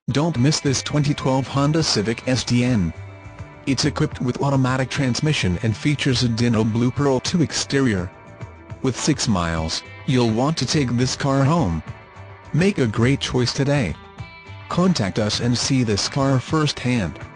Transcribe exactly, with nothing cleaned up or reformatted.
Don't miss this twenty twelve Honda Civic S D N. It's equipped with automatic transmission and features a Dino Blue Pearl two exterior. With six miles, you'll want to take this car home. Make a great choice today. Contact us and see this car firsthand.